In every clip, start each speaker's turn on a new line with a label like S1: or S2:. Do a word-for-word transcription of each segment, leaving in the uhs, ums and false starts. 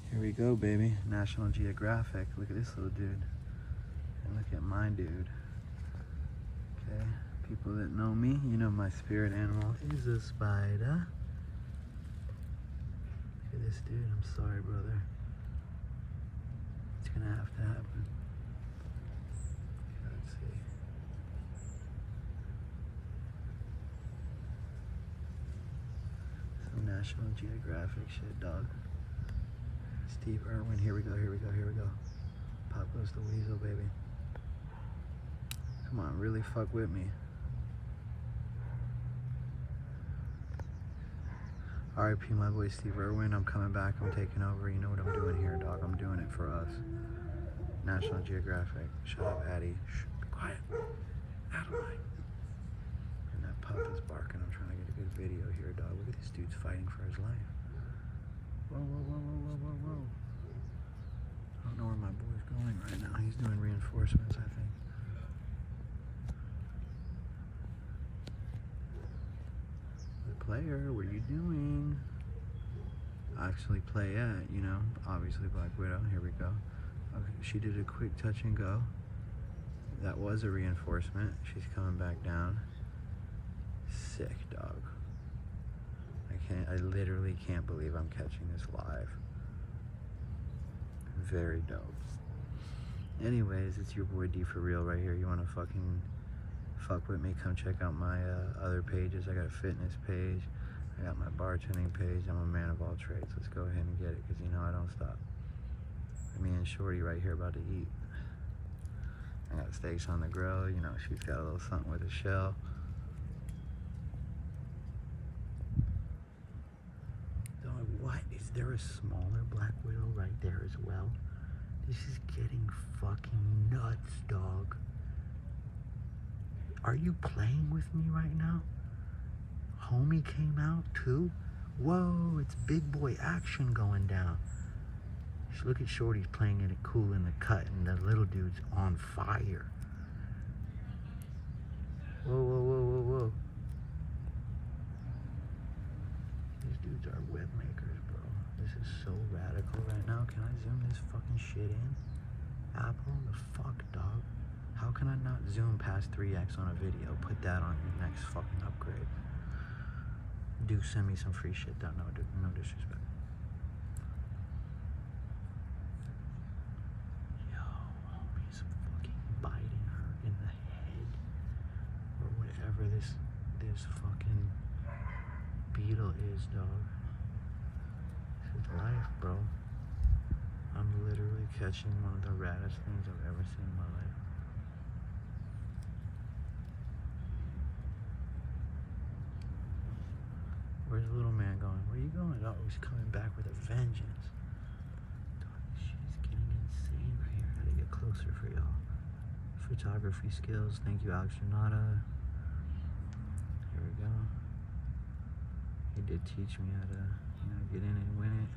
S1: Here we go, baby. National Geographic. Look at this little dude. And look at my dude. Okay. People that know me, you know my spirit animal is a spider. Look at this dude. I'm sorry, brother. It's gonna have to happen. Okay, let's see. Some National Geographic shit, dog. Steve Irwin, here we go, here we go, here we go. Pop goes the weasel, baby. Come on, really fuck with me. R I P my boy Steve Irwin, I'm coming back, I'm taking over. You know what I'm doing here, dog. I'm doing it for us. National Geographic. Shut up, Addie. Shh, be quiet. Adeline. And that pup is barking. I'm trying to get a good video here, dog. Look at this dude's fighting for his life. Whoa, whoa, whoa, whoa, whoa, whoa, whoa. I don't know where my boy's going right now. He's doing reinforcements, I think. The player, what are you doing? Actually play at, you know, obviously Black Widow. Here we go. Okay, she did a quick touch and go. That was a reinforcement. She's coming back down. Sick, dog. I can't, I literally can't believe I'm catching this live. Very dope. Anyways, it's your boy D for real right here. You wanna fucking fuck with me? Come check out my uh, other pages. I got a fitness page. I got my bartending page. I'm a man of all trades. Let's go ahead and get it, cause you know I don't stop. Me and Shorty right here about to eat. I got steaks on the grill. You know, she's got a little something with a shell. What? Is there a smaller Black Widow right there as well? This is getting fucking nuts, dog. Are you playing with me right now? Homie came out too? Whoa, it's big boy action going down. Look at Shorty's playing it cool in the cut, and the little dude's on fire. Whoa, whoa, whoa, whoa, whoa. These dudes are web makers, bro. This is so radical right now. Can I zoom this fucking shit in? Apple, the fuck, dog? How can I not zoom past three X on a video? Put that on your next fucking upgrade. Do send me some free shit, though. No, no disrespect. Yo, homie's fucking biting her in the head. Or whatever this, this fucking beetle is, dog. This is life, bro. I'm literally catching one of the raddest things I've ever seen in my life. Where's the little man going? Where are you going? Oh, he's coming back with a vengeance. Dog, this shit is getting insane right here. I gotta get closer for y'all. Photography skills. Thank you, Alex Renata. Here we go. He did teach me how to, you know, get in and win it.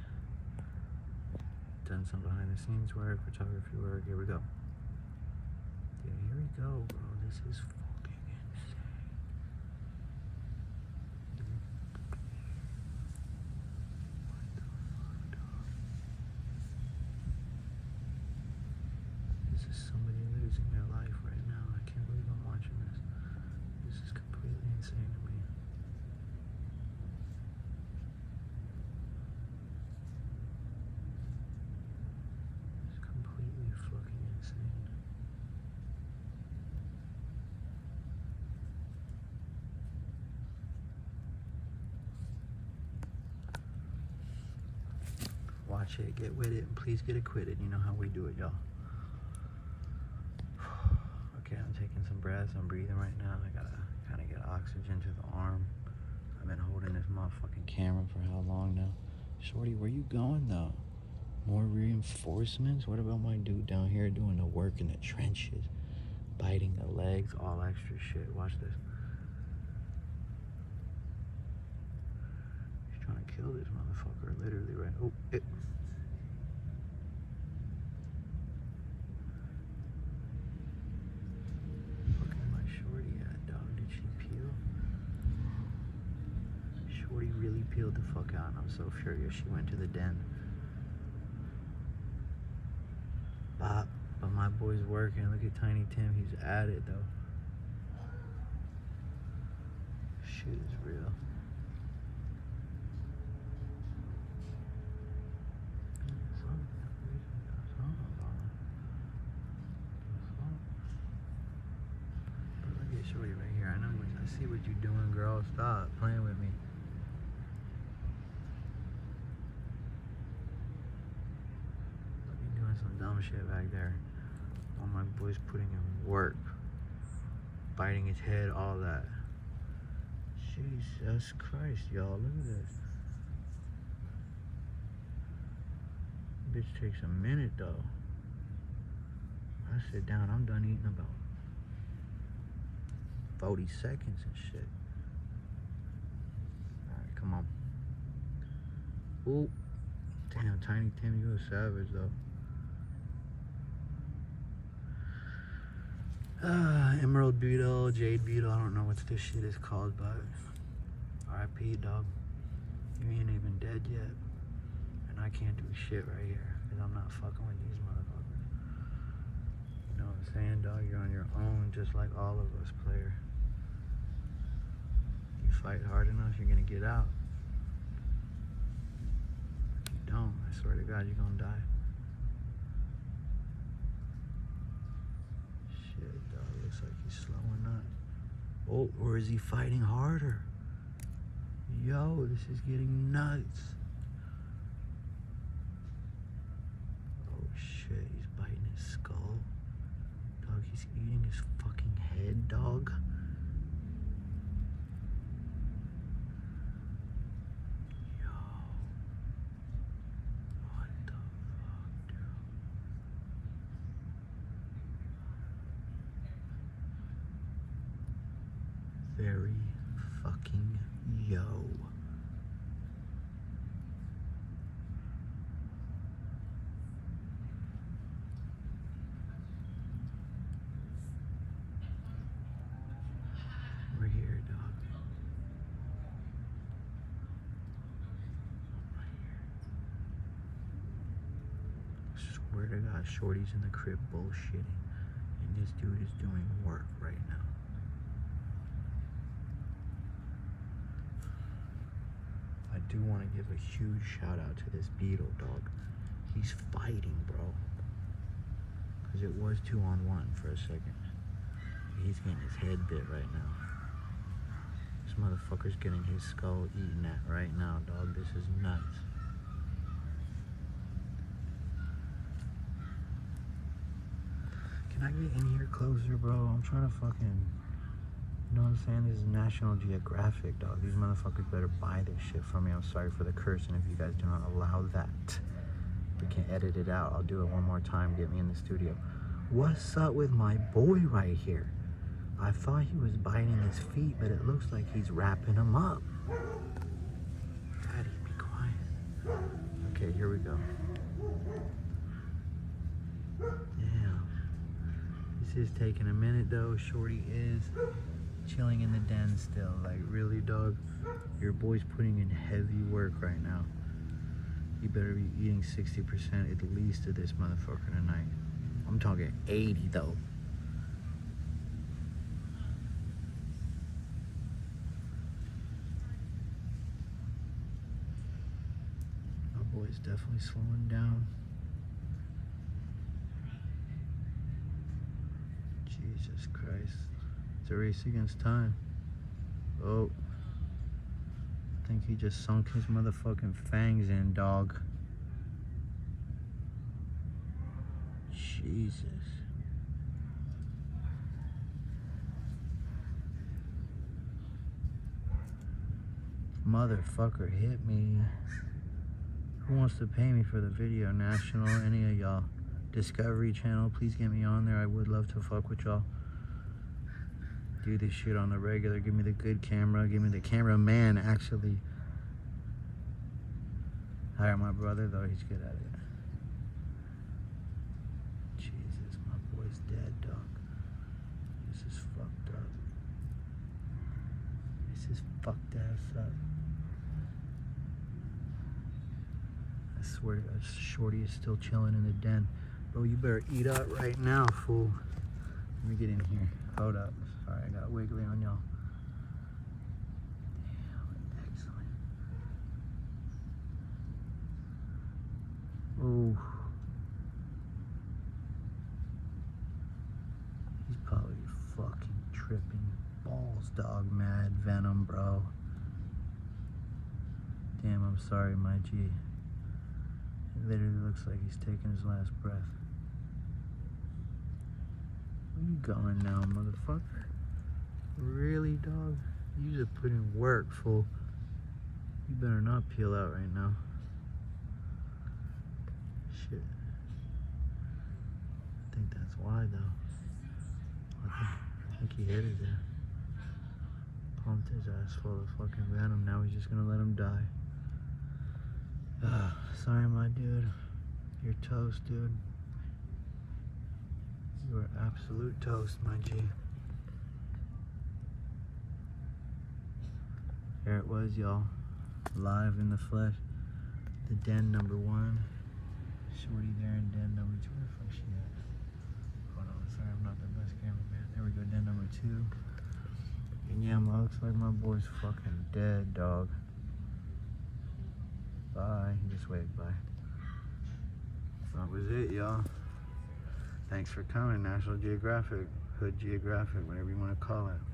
S1: Done some behind the scenes work, photography work. Here we go. Yeah, here we go, bro. This is fucking insane. What the fuck, dog? This is somebody losing their life right now. I can't believe I'm watching this. This is completely insane to me. Watch it, get with it, and please get acquitted. You know how we do it, y'all. Okay, I'm taking some breaths. I'm breathing right now. I gotta kind of get oxygen to the arm. I've been holding this motherfucking camera for how long now? Shorty, where you going though? More reinforcements? What about my dude down here doing the work in the trenches? Biting the legs, all extra shit. Watch this. He's trying to kill this motherfucker, literally, right? Oh, it. Fucking my Shorty at, dog. Did she peel? Shorty really peeled the fuck out, and I'm so furious. She went to the den. boy's working. Look at Tiny Tim. He's at it, though. Shit is real. Shorty right here. I know. I see what you're doing, girl. Stop playing with me. Look, you doing some dumb shit back there. All my boys putting in work, biting his head, all that. Jesus Christ, y'all! Look at this. Bitch takes a minute though. I sit down. I'm done eating about forty seconds and shit. Alright, come on. Ooh. Damn, Tiny Tim, you a savage though. Uh, emerald beetle, jade beetle, I don't know what this shit is called, but R I P, dog. You ain't even dead yet. And I can't do shit right here, because I'm not fucking with these motherfuckers. You know what I'm saying, dog? You're on your own, just like all of us, player. You fight hard enough, you're gonna get out. If you don't, I swear to God, you're gonna die. Shit, dog, looks like he's slowing up. Oh, or is he fighting harder? Yo, this is getting nuts. Oh shit, he's biting his skull. Dog, he's eating his fucking head, dog. Very fucking yo. We're here, dog. Right here. Swear to God, Shorty's in the crib bullshitting, and this dude is doing work right now. I do want to give a huge shout out to this beetle, dog. He's fighting, bro. Because it was two on one for a second. He's getting his head bit right now. This motherfucker's getting his skull eaten at right now, dog. This is nuts. Can I get in here closer, bro? I'm trying to fucking... You know what I'm saying? This is National Geographic, dog. These motherfuckers better buy this shit from me. I'm sorry for the curse, and if you guys do not allow that, we can edit it out. I'll do it one more time. Get me in the studio. What's up with my boy right here? I thought he was biting his feet, but it looks like he's wrapping them up. Daddy, be quiet. Okay, here we go. Damn. This is taking a minute, though. Shorty is chilling in the den still. Like, really, dog? Your boy's putting in heavy work right now. You better be eating sixty percent at least of this motherfucker tonight. I'm talking eighty, though. My boy's definitely slowing down. Jesus Christ. It's a race against time. Oh. I think he just sunk his motherfucking fangs in, dog. Jesus. Motherfucker hit me. Who wants to pay me for the video? National, any of y'all. Discovery Channel, please get me on there. I would love to fuck with y'all. Do this shit on the regular. Give me the good camera. Give me the cameraman, actually. Hire my brother, though. He's good at it. Jesus, my boy's dead, dog. This is fucked up. This is fucked ass up. I swear to God, Shorty is still chilling in the den. Bro, you better eat up right now, fool. Let me get in here. Hold up. Sorry, I got wiggly on y'all. Damn, excellent. Oh. He's probably fucking tripping balls, dog. Mad venom, bro. Damn, I'm sorry, my G. It literally looks like he's taking his last breath. Where you going now, motherfucker? Really, dog? You just put in work, fool. You better not peel out right now. Shit. I think that's why, though. I think, I think he hit it there. Pumped his ass full of fucking venom. Now he's just gonna let him die. Uh, sorry, my dude. You're toast, dude. You are absolute toast, my G. There it was, y'all. Live in the flesh. The den number one. Shorty there in den number two. Where the fuck she at? Hold on, sorry, I'm not the best cameraman. There we go, den number two. And yeah, it looks like my boy's fucking dead, dog. Bye. He just waved bye. That was it, y'all. Thanks for coming, National Geographic, Hood Geographic, whatever you want to call it.